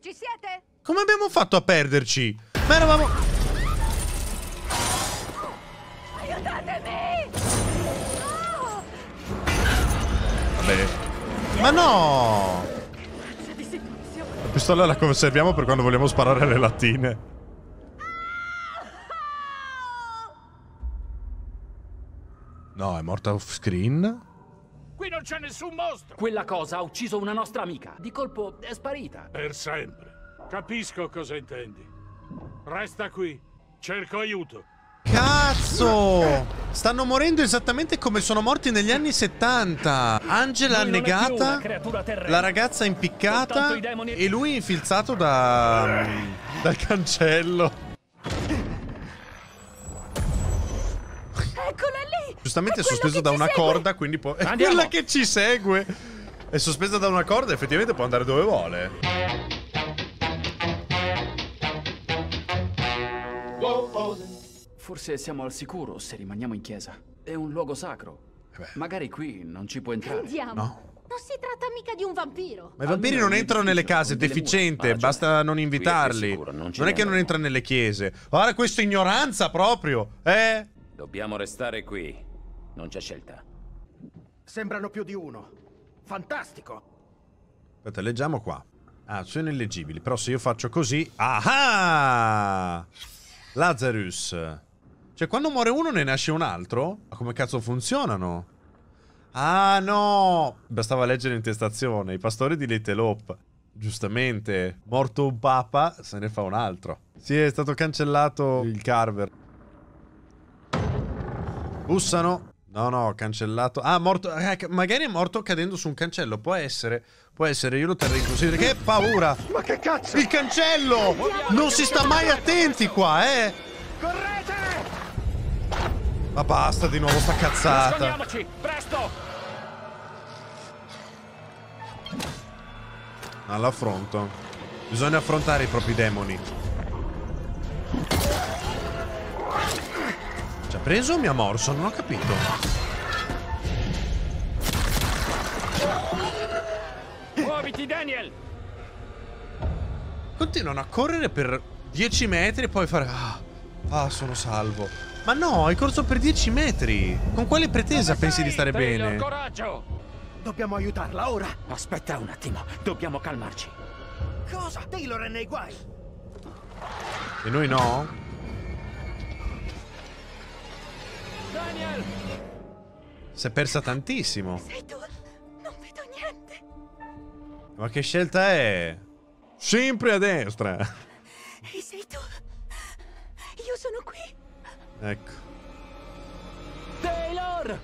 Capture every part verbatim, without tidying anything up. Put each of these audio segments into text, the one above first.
Ci siete? Come abbiamo fatto a perderci? Ma eravamo... Aiutatemi! Oh! Vabbè. Ma no! La pistola la conserviamo per quando vogliamo sparare alle lattine. No, è morta off screen? Qui non c'è nessun mostro! Quella cosa ha ucciso una nostra amica. Di colpo è sparita. Per sempre. Capisco cosa intendi. Resta qui. Cerco aiuto. Cazzo! Stanno morendo esattamente come sono morti negli anni settanta. Angela annegata, la ragazza impiccata e lui infilzato da... dal cancello. Eccola lì! Giustamente è sospeso da una corda, quindi può... È quella che ci segue! È sospesa da una corda e effettivamente può andare dove vuole. Forse siamo al sicuro se rimaniamo in chiesa. È un luogo sacro. Magari qui non ci può entrare. Andiamo. No. Non si tratta mica di un vampiro. Ma i vampiri non entrano nelle case, è deficiente, basta non invitarli. Non è che non entra nelle chiese. Guarda questa ignoranza proprio, eh? Dobbiamo restare qui. Non c'è scelta. Sembrano più di uno. Fantastico. Aspetta, leggiamo qua. Ah, sono illeggibili, però se io faccio così... Ah! Lazarus. Cioè, quando muore uno ne nasce un altro? Ma come cazzo funzionano? Ah, no! Bastava leggere l'intestazione. I pastori di Little Hope. Giustamente, morto un papa, se ne fa un altro. Sì, è stato cancellato il Carver. Bussano. No, no, cancellato. Ah, morto. Eh, magari è morto cadendo su un cancello. Può essere. Può essere, io lo terrei in considerazione. Che paura! Ma che cazzo? Il cancello! Non si sta mai attenti qua, eh! Correte! Ma basta di nuovo sta cazzata. Nascondiamoci, presto! All'affronto. Bisogna affrontare i propri demoni. Ci ha preso o mi ha morso? Non ho capito. Muoviti, Daniel! Continuano a correre per dieci metri e poi fare... Ah, ah, sono salvo. Ma no, hai corso per dieci metri. Con quale pretesa Dove pensi sei? di stare Taylor, bene? coraggio! Dobbiamo aiutarla ora. Aspetta un attimo. Dobbiamo calmarci. Cosa? Taylor è nei guai. E noi no? Daniel! Si è persa tantissimo. Sei tu? Non vedo niente. Ma che scelta è? Sempre a destra. E sei tu? Io sono qui. Ecco. Taylor!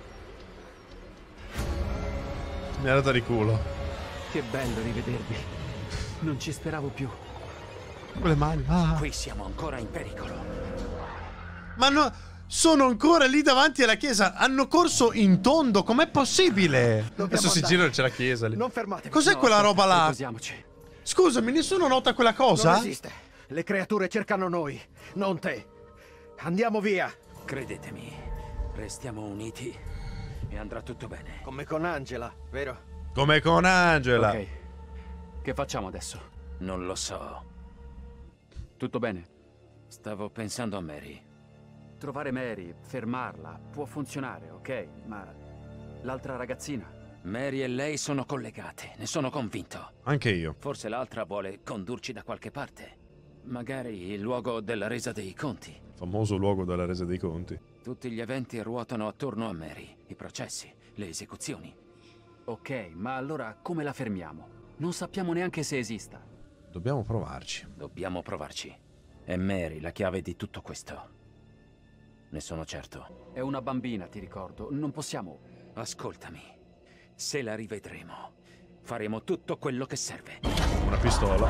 Mi ha dato di culo. Che bello rivedervi. Non ci speravo più. Con le mani. Ah. Qui siamo ancora in pericolo. Ma no, sono ancora lì davanti alla chiesa. Hanno corso in tondo. Com'è possibile? Dobbiamo Adesso si andare. girano e c'è la chiesa lì. Non fermatevi. Cos'è No, quella aspetta, roba là? Riposiamoci. Scusami, nessuno nota quella cosa? Non esiste. Le creature cercano noi, non te. Andiamo via. Credetemi, restiamo uniti e andrà tutto bene. Come con Angela, vero? Come con Angela. Ok. Che facciamo adesso? Non lo so. Tutto bene? Stavo pensando a Mary. Trovare Mary, fermarla, può funzionare, ok? Ma l'altra ragazzina? Mary e lei sono collegate, ne sono convinto. Anche io. Forse l'altra vuole condurci da qualche parte. Magari il luogo della resa dei conti. Famoso luogo della resa dei conti. Tutti gli eventi ruotano attorno a Mary. I processi, le esecuzioni. Ok, ma allora come la fermiamo? Non sappiamo neanche se esista. Dobbiamo provarci. Dobbiamo provarci. È Mary la chiave di tutto questo. Ne sono certo. È una bambina, ti ricordo. Non possiamo... Ascoltami. Se la rivedremo, faremo tutto quello che serve. Una pistola.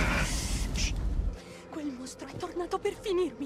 Quel mostro è tornato per finirmi.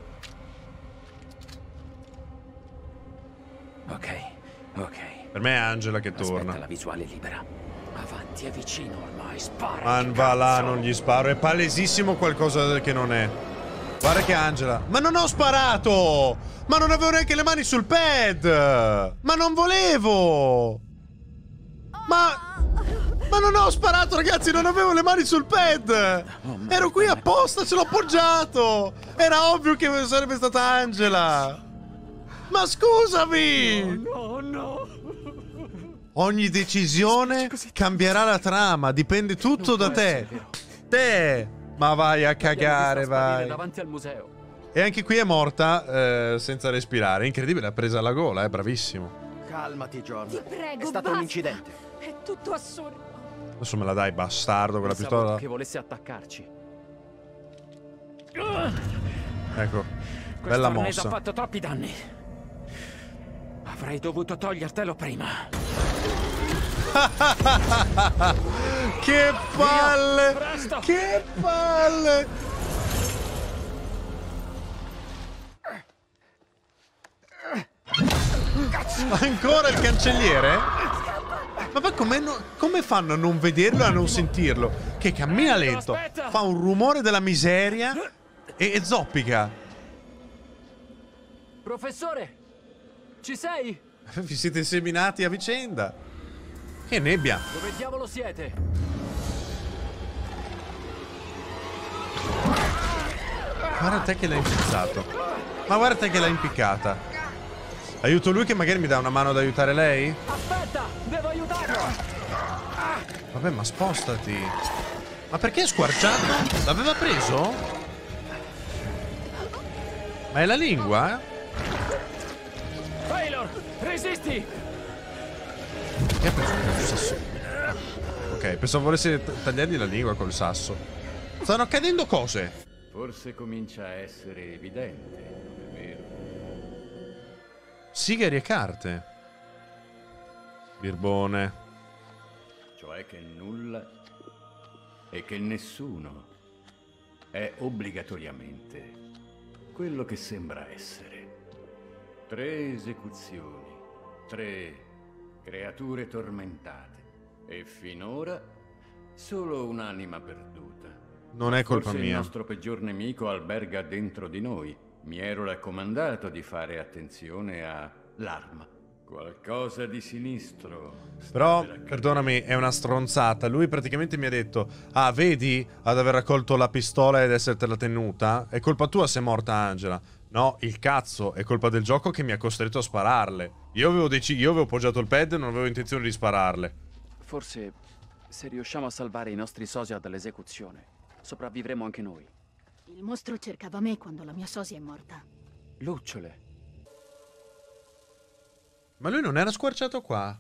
Ok, ok. Per me è Angela che Aspetta, torna. la visuale libera. Avanti, è vicino ormai, spara. Man va là, non gli sparo. È palesissimo qualcosa che non è. Guarda che Angela. Ma non ho sparato! Ma non avevo neanche le mani sul pad! Ma non volevo! Ma... Ma non ho sparato, ragazzi, non avevo le mani sul pad. Oh, Ero qui apposta, ce l'ho appoggiato. Era ovvio che sarebbe stata Angela. Ma scusami. No, no. Ogni decisione cambierà la trama, dipende tutto da te. Te. Ma vai a cagare, vai. Davanti al museo. E anche qui è morta eh, senza respirare. Incredibile, ha presa alla gola, è eh, bravissimo. Calmati, John. Ti prego, È stato basta. un incidente. È tutto assurdo. Adesso me la dai, bastardo, con la Pensavo pistola. che volesse attaccarci. Ecco, bella Questo arnese mossa. ha fatto troppi danni. Avrei dovuto togliertelo prima. Che palle! Presto! Che palle! Ancora il cancelliere? Ma poi come, no- come fanno a non vederlo e a non sentirlo? Che cammina lento, aspetta! fa un rumore della miseria e, e zoppica. Professore, ci sei? Vi siete seminati a vicenda. Che nebbia. Dove diavolo siete? Guarda te che l'ha impizzato. Ma guarda te che l'ha impiccata. Aiuto lui che magari mi dà una mano ad aiutare lei? Aspetta, devo aiutarlo. Vabbè, ma spostati. Ma perché è squarciato? L'aveva preso? Ma è la lingua? Taylor, resisti! Che ha preso un sasso? Ok, pensavo volesse t- tagliargli la lingua col sasso. Stanno accadendo cose. Forse comincia a essere evidente, non è vero? Sigari e carte. Birbone. Cioè che nulla e che nessuno è obbligatoriamente quello che sembra essere. Tre esecuzioni, tre creature tormentate e finora solo un'anima perduta. Non è colpa Forse mia. il nostro peggior nemico alberga dentro di noi. Mi ero raccomandato di fare attenzione all'arma. Qualcosa di sinistro. sta Però, per accadere. perdonami, è una stronzata. Lui praticamente mi ha detto: ah, vedi ad aver raccolto la pistola ed essertela tenuta? È colpa tua se è morta Angela. No, il cazzo, è colpa del gioco che mi ha costretto a spararle. Io avevo deciso, io avevo poggiato il pad e non avevo intenzione di spararle. Forse, se riusciamo a salvare i nostri sosia dall'esecuzione, sopravvivremo anche noi. Il mostro cercava me quando la mia sosia è morta. Lucciole. Ma lui non era squarciato qua?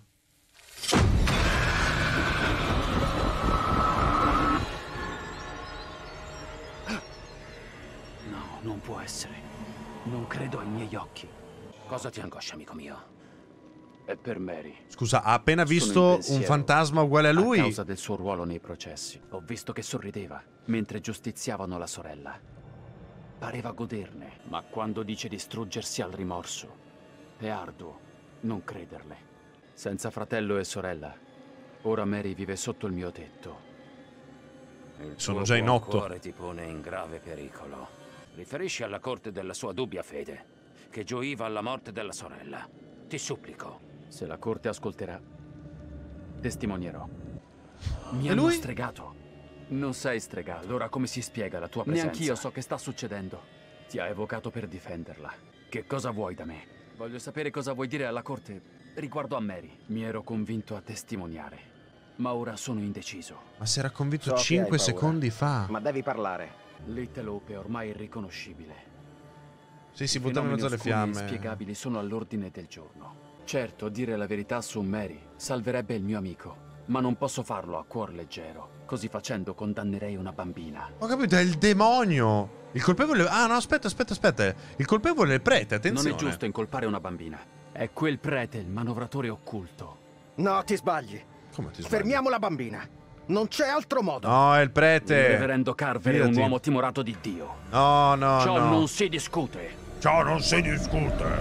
No, non può essere. Non credo ai miei occhi. Cosa ti angoscia, amico mio? È per Mary. Scusa, ha appena Sono in visto un pensiero fantasma uguale a A lui? causa del suo ruolo nei processi. Ho visto che sorrideva mentre giustiziavano la sorella. Pareva goderne, ma quando dice distruggersi al rimorso, è arduo non crederle. Senza fratello e sorella, ora Mary vive sotto il mio tetto. Il Sono tuo già in buon otto. cuore ti pone in grave pericolo. Riferisci alla corte della sua dubbia fede, che gioiva alla morte della sorella. Ti supplico. Se la corte ascolterà, testimonierò. Mi E hanno lui? stregato. Non sei stregato. Ora come si spiega la tua presenza? Neanch'io so che sta succedendo. Ti ha evocato per difenderla. Che cosa vuoi da me? Voglio sapere cosa vuoi dire alla corte riguardo a Mary. Mi ero convinto a testimoniare, ma ora sono indeciso. Ma si era convinto So che cinque hai paura. secondi fa. Ma devi parlare. Little Hope è ormai irriconoscibile. Sì, si I buttava in mezzo alle fenomeni oscuri e fiamme. inspiegabili sono all'ordine del giorno. Certo, dire la verità su Mary salverebbe il mio amico, ma non posso farlo a cuor leggero. Così facendo condannerei una bambina. Ho capito, è il demonio. Il colpevole... Ah, no, aspetta, aspetta, aspetta. Il colpevole è il prete, attenzione. Non è giusto incolpare una bambina. È quel prete il manovratore occulto. No, ti sbagli. Come ti sbagli? Fermiamo la bambina. Non c'è altro modo. No, è il Il prete. reverendo Carver è un Fidati. uomo timorato di Dio. No, no, Ciò no. non si discute. Ciao, non si discute.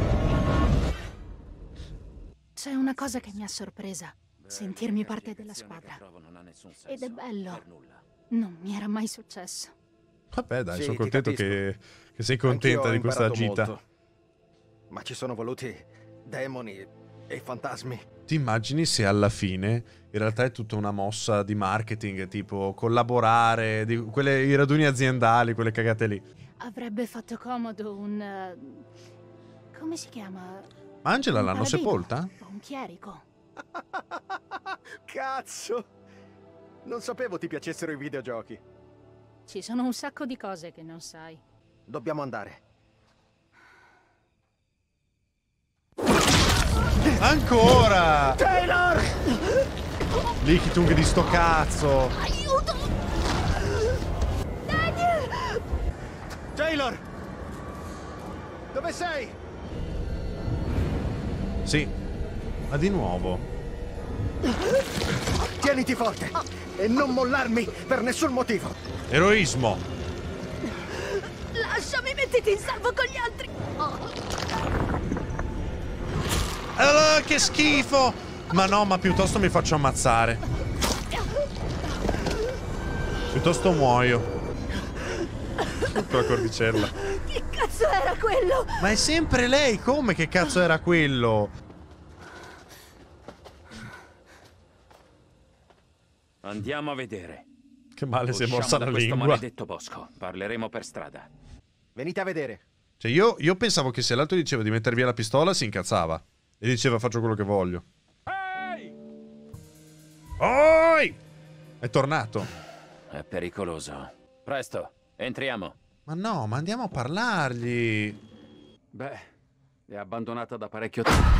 C'è una cosa che mi ha sorpresa. Sentirmi parte della squadra. Ed è bello. Non mi era mai successo. Vabbè, dai, Sì, sono ti contento capisco. che, che sei Anch'io contenta ho di questa imparato gita. molto. Ma ci sono voluti demoni E i fantasmi. Ti immagini se alla fine in realtà è tutta una mossa di marketing, tipo collaborare, di quelle, i raduni aziendali, quelle cagate lì. Avrebbe fatto comodo un... eh, come si chiama? Ma Angela Un l'hanno paladino sepolta? o un chierico. Cazzo! Non sapevo ti piacessero i videogiochi. Ci sono un sacco di cose che non sai. Dobbiamo andare. Ancora! Taylor! Lichitung di sto cazzo! Aiuto! Daniel! Taylor! Dove sei? Sì, ma di nuovo. Tieniti forte e non mollarmi per nessun motivo. Eroismo! Lasciami, mettiti in salvo con gli altri! Ah, che schifo! Ma no, ma piuttosto mi faccio ammazzare. Piuttosto muoio. Con la cordicella. Che cazzo era quello? Ma è sempre lei, come che cazzo era quello? Andiamo a vedere. Che male si è Usciamo mossa da la questo lingua. maledetto bosco. Parleremo per strada. Venite a vedere. Cioè io, io pensavo che se l'altro diceva di mettere via la pistola si incazzava. E diceva faccio quello che voglio. Ehi! Oi! È tornato. È pericoloso. Presto, entriamo. Ma no, ma andiamo a parlargli. Beh, è abbandonata da parecchio tempo.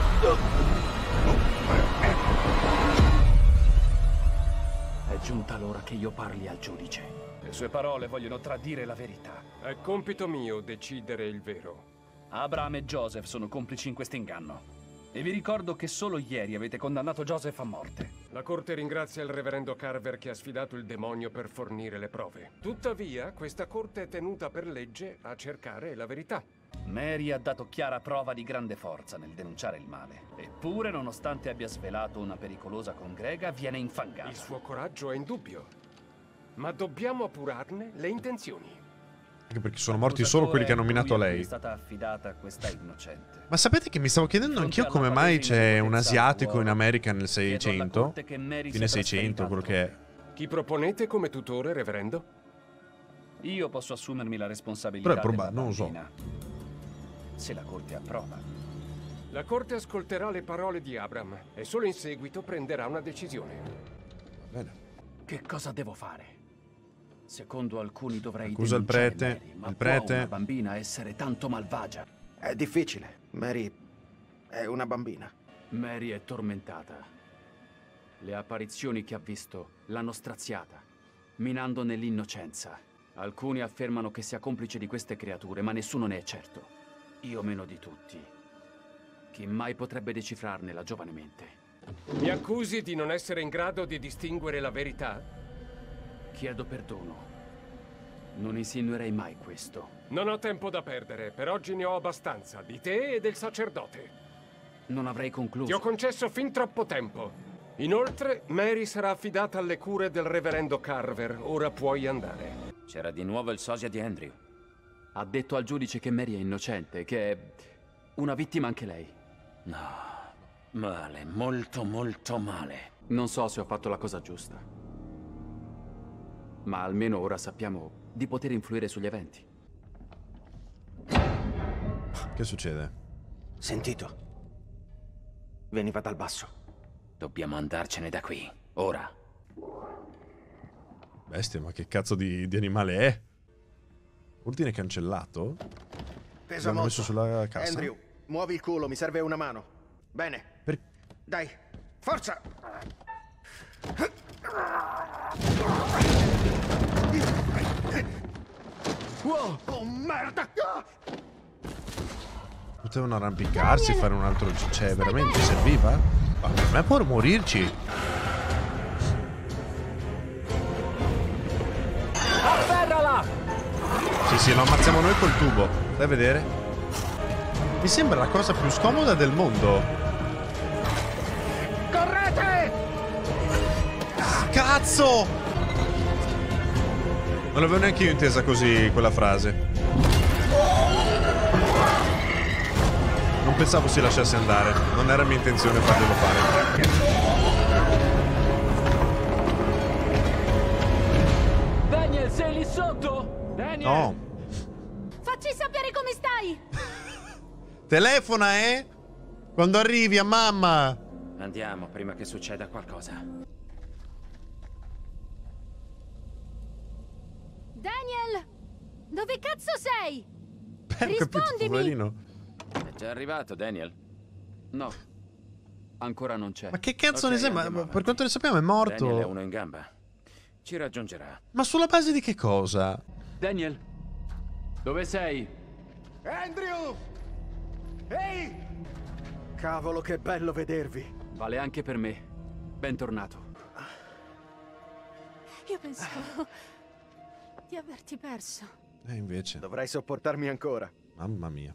È giunta l'ora che io parli al giudice. Le sue parole vogliono tradire la verità. È compito mio decidere il vero. Abraham e Joseph sono complici in questo inganno. E vi ricordo che solo ieri avete condannato Joseph a morte. La corte ringrazia il reverendo Carver che ha sfidato il demonio per fornire le prove. Tuttavia, questa corte è tenuta per legge a cercare la verità. Mary ha dato chiara prova di grande forza nel denunciare il male. Eppure, nonostante abbia svelato una pericolosa congrega, viene infangata. Il suo coraggio è indubbio. Ma dobbiamo appurarne le intenzioni. Anche perché sono morti solo quelli che hanno nominato lei. È stata affidata a questa innocente. Ma sapete che mi stavo chiedendo anch'io come mai c'è un asiatico in America nel seicento? Fine seicento, quello che è. Chi proponete come tutore, reverendo? Io posso assumermi la responsabilità. Però è probabile, della non lo so. bambina, se la corte approva. La corte ascolterà le parole di Abram e solo in seguito prenderà una decisione. Bene. Che cosa devo fare? Secondo alcuni dovrei Accusa il denunciare prete, Mary, ma il può prete. una bambina essere tanto malvagia? È difficile. Mary è una bambina. Mary è tormentata. Le apparizioni che ha visto l'hanno straziata, minando nell'innocenza. Alcuni affermano che sia complice di queste creature, ma nessuno ne è certo. Io meno di tutti. Chi mai potrebbe decifrarne la giovane mente? Mi accusi di non essere in grado di distinguere la verità? Chiedo perdono. Non insinuerei mai questo. Non ho tempo da perdere. Per oggi ne ho abbastanza, di te e del sacerdote. Non avrei concluso. Ti ho concesso fin troppo tempo. Inoltre, Mary sarà affidata alle cure del reverendo Carver. Ora puoi andare. C'era di nuovo il sosia di Andrew. Ha detto al giudice che Mary è innocente, che è una vittima anche lei. No, male, molto molto male. Non so se ho fatto la cosa giusta. Ma almeno ora sappiamo di poter influire sugli eventi. Che succede? Sentito. Veniva dal basso. Dobbiamo andarcene da qui, ora. Bestia, ma che cazzo di, di animale è? Ordine cancellato? Pesa L'hanno molto. messo sulla cassa? Andrew, muovi il culo, mi serve una mano. Bene. Per... Dai, forza! Wow, oh merda! Potevano arrampicarsi e fare un altro... Cioè, veramente serviva? Ma per me può morirci. Afferrala! Sì, sì, lo ammazziamo noi col tubo. Dai a vedere. Mi sembra la cosa più scomoda del mondo. Correte! Cazzo! Non l'avevo neanche io intesa così, quella frase. Non pensavo si lasciasse andare. Non era mia intenzione farglielo fare. Daniel, sei lì sotto? Daniel! No. Facci sapere come stai! Telefona, eh? Quando arrivi a mamma. Andiamo prima che succeda qualcosa. Daniel! Dove cazzo sei? Beh, ho capito, Rispondimi! poverino. È già arrivato, Daniel? No, ancora non c'è. Ma che cazzo Ok, ne sai? Ma andiamo per quanto ne sappiamo è morto. Daniel è uno in gamba. Ci raggiungerà. Ma sulla base di che cosa? Daniel, dove sei? Andrew! Ehi! Cavolo, che bello vedervi. Vale anche per me. Bentornato. Io pensavo di averti perso. E invece, Dovrai sopportarmi ancora. mamma mia.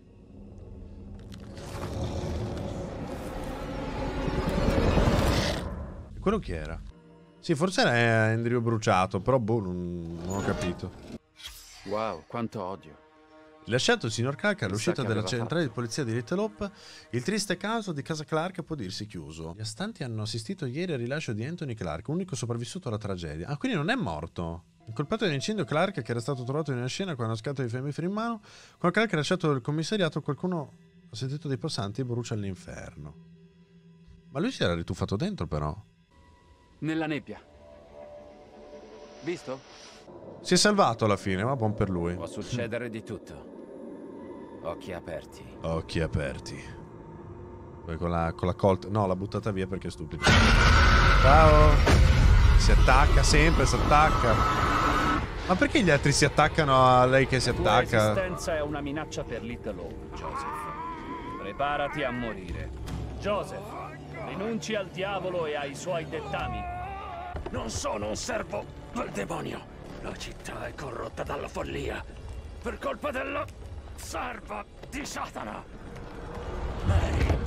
E quello chi era? Sì, forse era Andrew bruciato, però boh, non, non ho capito. Wow, quanto odio. Lasciato il signor Clark all'uscita Chissà che della aveva centrale di polizia di Little Hope, il triste caso di casa Clark può dirsi chiuso. Gli astanti hanno assistito ieri al rilascio di Anthony Clark, unico sopravvissuto alla tragedia. Ah, quindi non è morto. Incolpato dell'incendio Clark, che era stato trovato in una scena con una scatola di fiammiferi in mano, quando Clark ha lasciato il commissariato, qualcuno ha sentito dei passanti e brucia all'inferno. Ma lui si era rituffato dentro, però. Nella nebbia. Visto? Si è salvato alla fine, ma buon per lui. Può succedere di tutto. Occhi aperti. Occhi aperti. Poi con la, con la Colt... No, l'ha buttata via perché è stupido. Ciao. Si attacca sempre, si attacca. Ma perché gli altri si attaccano a lei che si La tua attacca? esistenza è una minaccia per Little Hope, Joseph. Preparati a morire. Joseph, rinunci al diavolo e ai suoi dettami. Non sono un servo del demonio. La città è corrotta dalla follia. Per colpa della serva di Satana. Mary.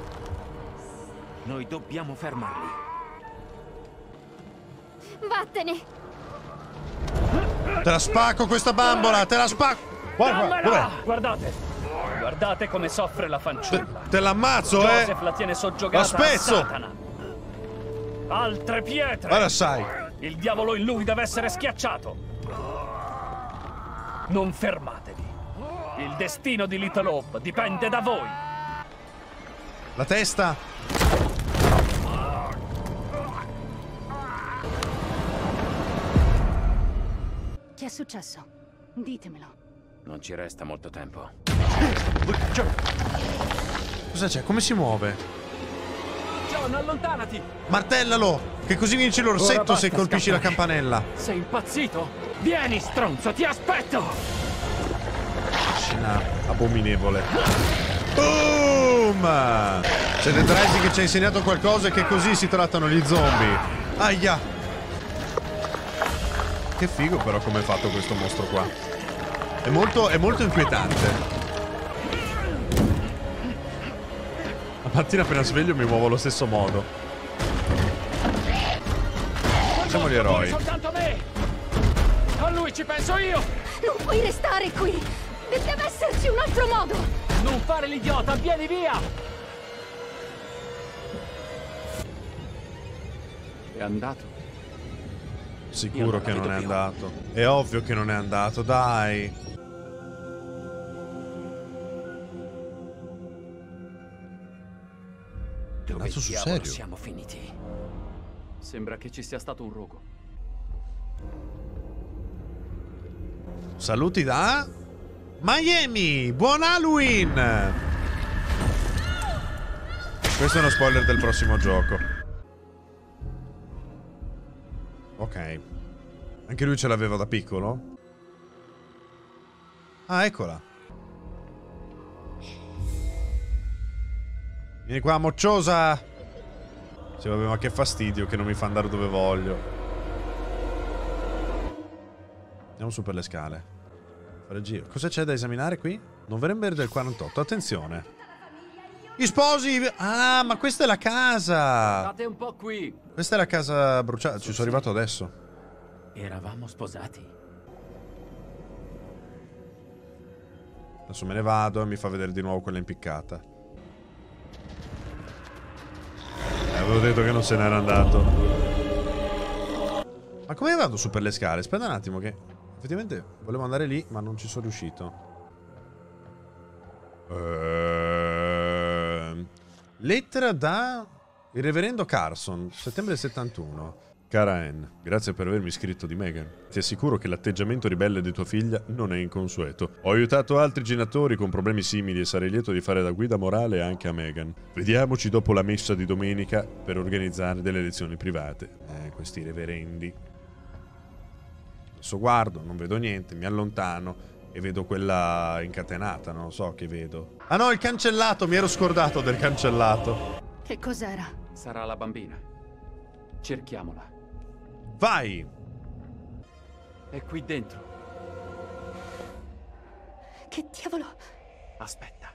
Noi dobbiamo fermarli. Vattene! Te la spacco questa bambola, te la spacco. Guarda, Dammela! dov'è? Guardate! Guardate come soffre la fanciulla. Te, te l'ammazzo, eh. Joseph la tiene soggiogata La spezzo! a Satana. Altre pietre! Ora sai. Il diavolo in lui deve essere schiacciato. Non fermatevi. Il destino di Little Hope dipende da voi. La testa. Che è successo? Ditemelo. Non ci resta molto tempo. Cosa c'è? Come si muove? John, allontanati! Martellalo! Che così vinci l'orsetto se colpisci la campanella. Sei impazzito? Vieni, stronzo, ti aspetto! Scena abominevole. Boom! C'è The Drising che ci ha insegnato qualcosa e che così si trattano gli zombie. Aia! Che figo però come è fatto questo mostro qua. È molto, è molto inquietante. La mattina appena sveglio mi muovo allo stesso modo. Siamo gli eroi. Soltanto me! A lui ci penso io! Non puoi restare qui! Deve esserci un altro modo! Non fare l'idiota, vieni via! È andato. Sicuro che non è andato. È ovvio che non è andato, dai. Dove Cazzo, sul diavolo serio? siamo finiti? Sembra che ci sia stato un rogo. Saluti da Miami. Buon Halloween. Questo è uno spoiler del prossimo gioco. Ok. Anche lui ce l'aveva da piccolo? Ah, eccola. Vieni qua, mocciosa. Sì, vabbè, ma che fastidio che non mi fa andare dove voglio. Andiamo su per le scale. Fare il giro. Cosa c'è da esaminare qui? Novembre del quarantotto. Attenzione. Gli sposi. Ah, ma questa è la casa. State un po' qui. Questa è la casa bruciata. Ci sono arrivato adesso. Eravamo sposati. Adesso me ne vado e mi fa vedere di nuovo quella impiccata. Eh, avevo detto che non se n'era andato. Ma come vado su per le scale? Aspetta un attimo che... Effettivamente volevo andare lì, ma non ci sono riuscito. Ehm... Lettera da... Il reverendo Carson, settembre settantuno. Cara Anne, grazie per avermi scritto di Megan. Ti assicuro che l'atteggiamento ribelle di tua figlia non è inconsueto. Ho aiutato altri genitori con problemi simili e sarei lieto di fare da guida morale anche a Megan. Vediamoci dopo la messa di domenica per organizzare delle lezioni private. Eh, questi reverendi. Adesso guardo, non vedo niente, mi allontano e vedo quella incatenata, non so che vedo. Ah no, il cancellato, mi ero scordato del cancellato. Che cos'era? Sarà la bambina. Cerchiamola. Vai! È qui dentro. Che diavolo? Aspetta.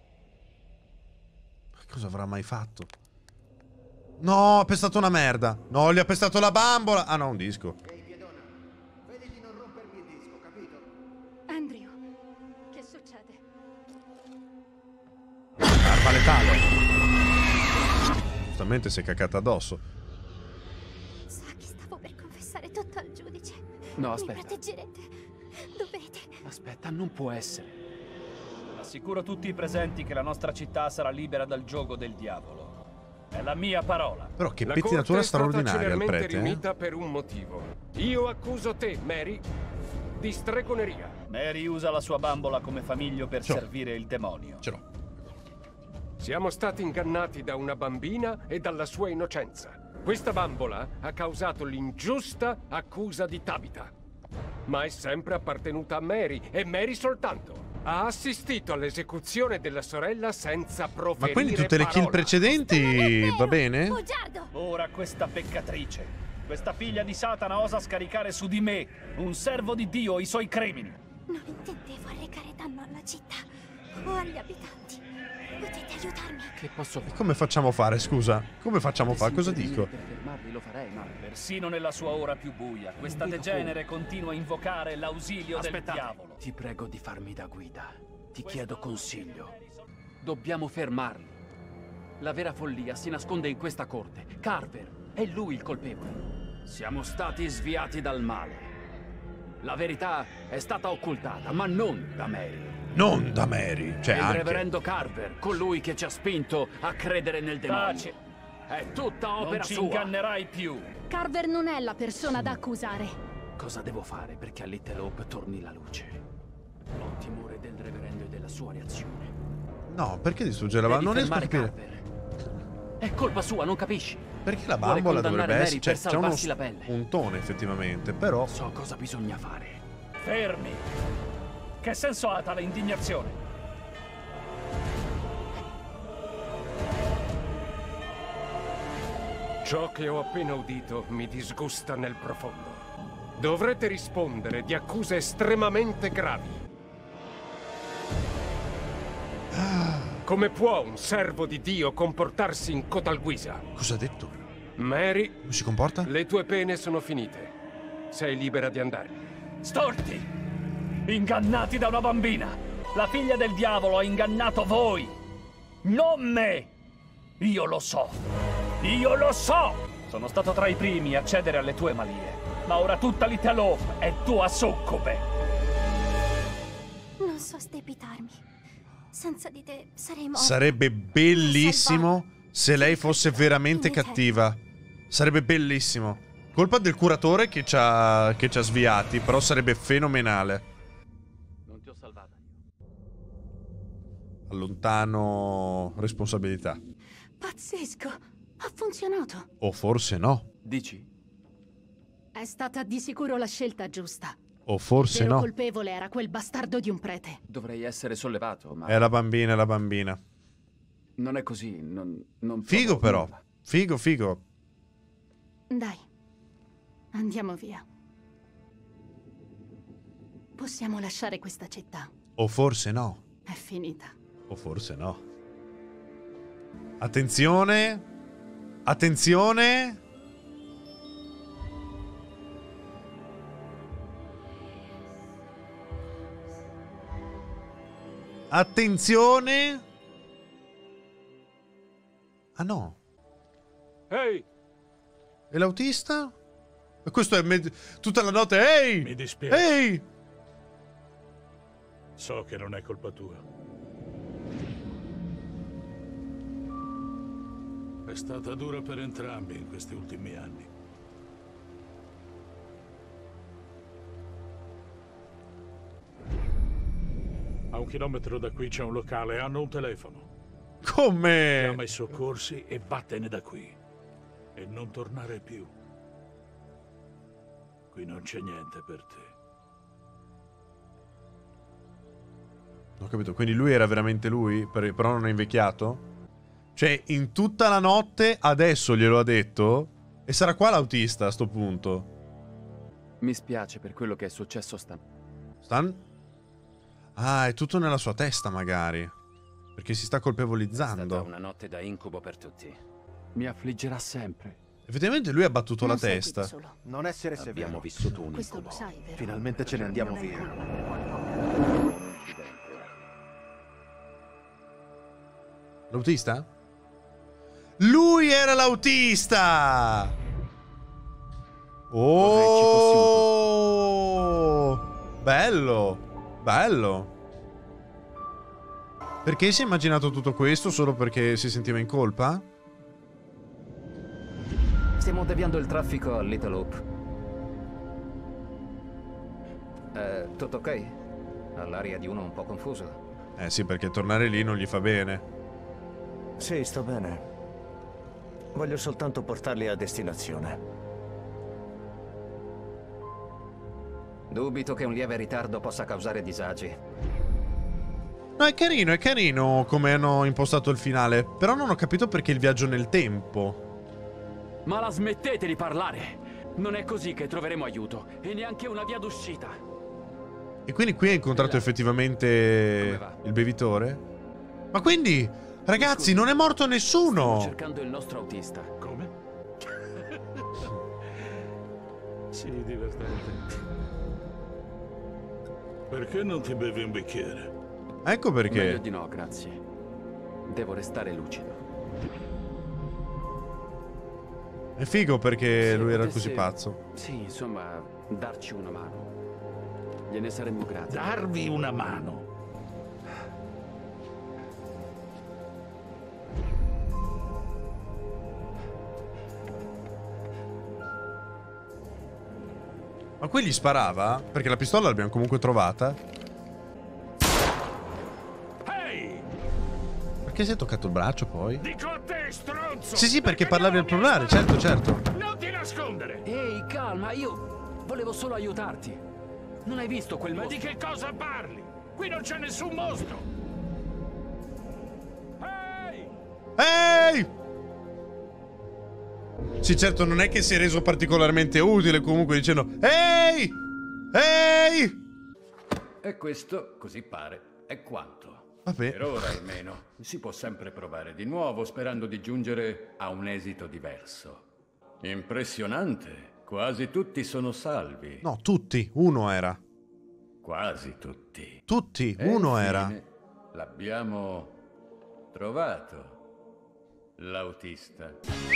Cosa avrà mai fatto? No, ha pestato una merda. No, gli ha pestato la bambola. Ah no, un disco. Ehi, Piedona, vedi di non rompermi il disco, capito? Andrew, che succede? Arma letale. Giustamente si è cacata addosso. Tutto al giudice. No, aspetta. Mi proteggerete. Dovete. Aspetta, non può essere. Assicuro tutti i presenti che la nostra città sarà libera dal giogo del diavolo. È la mia parola. Però che pettinatura straordinaria il prete, eh? riunita per un motivo. Io accuso te, Mary, di stregoneria. Mary usa la sua bambola come famiglio per Ce l'ho. servire il demonio. Ce l'ho. Siamo stati ingannati da una bambina e dalla sua innocenza. Questa bambola ha causato l'ingiusta accusa di Tabitha. Ma è sempre appartenuta a Mary, e Mary soltanto. Ha assistito all'esecuzione della sorella senza proferire Ma quindi tutte le kill parola. precedenti va bene? Bugiardo! Ora questa peccatrice, questa figlia di Satana osa scaricare su di me, un servo di Dio, i suoi crimini. Non intendevo arrecare danno alla città o agli abitanti. Potete aiutarmi? Che posso fare? Come facciamo a fare, scusa? Come facciamo a fare? Cosa dico? Per fermarli lo farei, ma... Persino nella sua ora più buia, questa Non vedo degenere continua a invocare l'ausilio del Aspettate. diavolo. Ti prego di farmi da guida. Ti chiedo consiglio. Dobbiamo fermarli. La vera follia si nasconde in questa corte. Carver è lui il colpevole. Siamo stati sviati dal male. La verità è stata occultata, ma non da Mary. Non da Mary, cioè il anche. reverendo Carver, colui che ci ha spinto a credere nel demonio. Taci. È tutta opera Non ci sua. ingannerai più. Carver non è la persona da accusare. Cosa devo fare perché a Little Hope torni la luce? Ho timore del reverendo e della sua reazione. No, perché distruggere la Devi bambola? Non riesco a fermare capire. Carver. È colpa sua, non capisci? Perché la Vuole bambola condannare dovrebbe Mary essere... per Cioè, c'è uno salvarsi la pelle. spuntone effettivamente, però... So cosa bisogna fare. Fermi. Che senso ha tale indignazione? Ciò che ho appena udito mi disgusta nel profondo. Dovrete rispondere di accuse estremamente gravi. Come può un servo di Dio comportarsi in cotal guisa? Cosa ha detto? Mary, Come si comporta? le tue pene sono finite. Sei libera di andare. Storti! Ingannati da una bambina! La figlia del diavolo ha ingannato voi! Non me! Io lo so! Io lo so! Sono stato tra i primi a cedere alle tue manie, ma ora tutta Little Hope è tua succube! Non so sdebitarmi. Senza di te sarei morta. Sarebbe bellissimo se lei fosse veramente Finite. cattiva. Sarebbe bellissimo. Colpa del curatore che ci ha, che ci ha sviati, però sarebbe fenomenale. Non ti ho salvata io. Allontano responsabilità. Pazzesco! Ha funzionato. O forse no. Dici? È stata di sicuro la scelta giusta. O forse Il vero no. colpevole era quel bastardo di un prete. Dovrei essere sollevato, ma... È la bambina, è la bambina. Non è così, non... non Figo provo però. nulla. Figo, figo. Dai, andiamo via. Possiamo lasciare questa città. O forse no. È finita. O forse no. Attenzione. Attenzione. Attenzione. Ah no. Ehi! E l'autista? E questo è med- tutta la notte. Ehi! Mi dispiace. Ehi! So che non è colpa tua. È stata dura per entrambi in questi ultimi anni. A un chilometro da qui c'è un locale, hanno un telefono. Come? Chiama i soccorsi e vattene da qui. E non tornare più. Qui non c'è niente per te. Ho capito, quindi lui era veramente lui, per- però non è invecchiato? Cioè, in tutta la notte adesso glielo ha detto? E sarà qua l'autista a sto punto? Mi spiace per quello che è successo a Stan. Stan? Ah, è tutto nella sua testa magari. Perché si sta È colpevolizzando. stata una notte da incubo per tutti. Mi affliggerà sempre. Effettivamente lui ha battuto Non la sei testa. qui da solo. Non essere severo. Abbiamo vissuto un Questo lo incubo. sai, vero? Finalmente ce ne andiamo via. L'autista? Lui era l'autista! Oh! Bello! Bello! Perché si è immaginato tutto questo solo perché si sentiva in colpa? Stiamo deviando il traffico al Little Hope. Eh, tutto ok? All'aria di uno un po' confuso. Eh sì, perché tornare lì non gli fa bene. Sì, sto bene. Voglio soltanto portarli a destinazione. Dubito che un lieve ritardo possa causare disagi. No, è carino, è carino come hanno impostato il finale. Però non ho capito perché il viaggio nel tempo. Ma la smettete di parlare! Non è così che troveremo aiuto, e neanche una via d'uscita. E quindi qui ha incontrato Come effettivamente va? il bevitore? Ma quindi, ragazzi, non è morto Stiamo nessuno! cercando il nostro autista. Come? Sì, divertente. Perché non ti bevi un bicchiere? Ecco Meglio perché. di no, grazie. Devo restare lucido. È figo perché Se lui era potesse- così pazzo. Sì, insomma, darci una mano. Gliene saremmo grati. Darvi una mano. Ma qui gli sparava? Perché la pistola l'abbiamo comunque trovata. Ehi! Perché si è toccato il braccio poi? Dico a te, stronzo! Sì, sì, perché parlavi al plurale, certo, certo. Non ti nascondere! Ehi, calma, io volevo solo aiutarti. Non hai visto quel Ma di mostro? che cosa parli? Qui non c'è nessun mostro! Ehi! Ehi! Sì, certo, non è che si è reso particolarmente utile comunque dicendo Ehi! Ehi! E questo, così pare, è quanto. Vabbè. Per ora almeno. Si può sempre provare di nuovo, sperando di giungere a un esito diverso. Impressionante. Quasi tutti sono salvi. No, tutti. Uno era. Quasi tutti. Tutti. E Uno infine, era. L'abbiamo trovato. L'autista.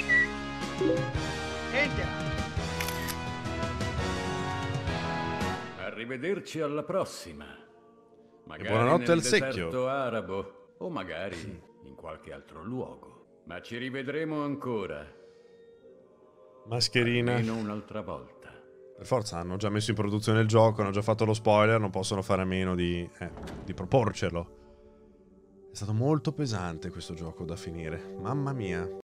Arrivederci alla prossima. Magari buonanotte nel al secchio. deserto arabo o magari in qualche altro luogo. Ma ci rivedremo ancora. Mascherina. Almeno un'altra volta. Per forza, hanno già messo in produzione il gioco, hanno già fatto lo spoiler, non possono fare a meno di, eh, di proporcelo. È stato molto pesante questo gioco da finire. Mamma mia.